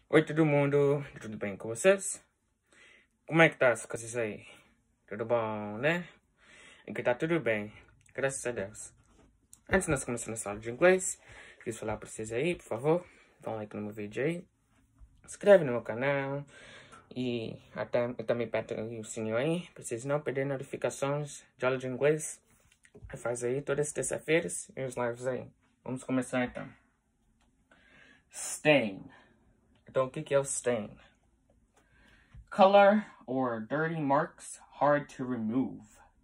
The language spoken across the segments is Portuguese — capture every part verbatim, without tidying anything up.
Oi todo mundo, tudo bem com vocês? Como é que tá as coisas aí? Tudo bom, né? Aqui tá tudo bem, graças a Deus. Antes de nós começarmos a aula de inglês, queria falar pra vocês aí, por favor, dá um like no meu vídeo aí, se inscreve no meu canal e até, eu também aperta o sininho aí, pra vocês não perderem notificações de aula de inglês. Faz aí todas as terças-feiras e os lives aí. Vamos começar então. Stain. Então, o que que é o stain? Color or dirty marks hard to remove.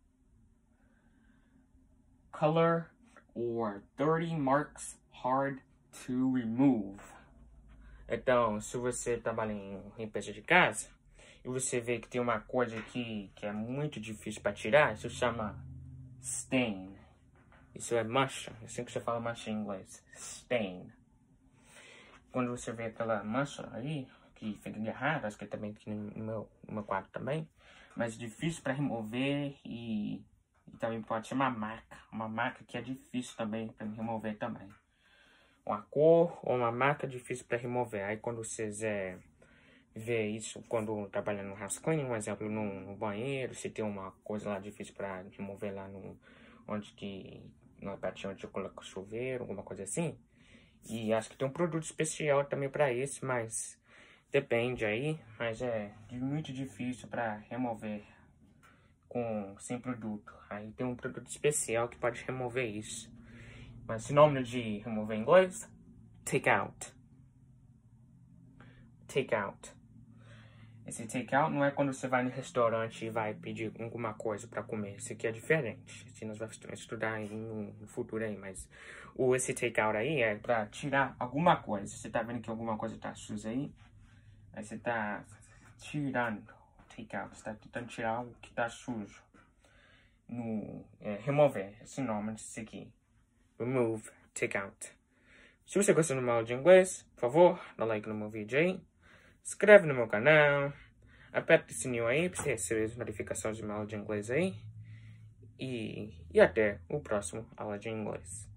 Color or dirty marks hard to remove. Então, se você trabalha em limpeza de casa e você vê que tem uma coisa aqui que é muito difícil para tirar, isso chama stain. Isso é mancha, é assim que você fala mancha em inglês. Stain. Quando você vê aquela mancha aí, que fica agarrada, acho que também aqui no meu, no meu quarto também, mas difícil para remover e, e também pode ser uma marca, uma marca que é difícil também para remover também. Uma cor ou uma marca difícil para remover. Aí quando vocês é, vê isso, quando trabalhando no house cleaning, um exemplo, no, no banheiro, se tem uma coisa lá difícil para remover lá no, onde que, na parte onde eu coloco o chuveiro, alguma coisa assim. E acho que tem um produto especial também para isso, mas depende aí. Mas é muito difícil para remover com sem produto. Aí tem um produto especial que pode remover isso. Mas o nome de remover em inglês? Take out. Take out. Esse take out não é quando você vai no restaurante e vai pedir alguma coisa para comer. Esse aqui é diferente. Esse nós vamos estudar no futuro aí, mas o esse take out aí é para tirar alguma coisa. Você tá vendo que alguma coisa tá suja aí? Aí você tá tirando. Take out. Você tá tentando tirar algo que tá sujo. No, é, remover. Esse nome disso aqui. Remove. Take out. Se você gostou de uma aula de inglês, por favor, dá like no meu vídeo aí. Se inscreve no meu canal. Aperta o sininho aí para você receber as notificações de uma aula de inglês aí. E, e até o próximo aula de inglês.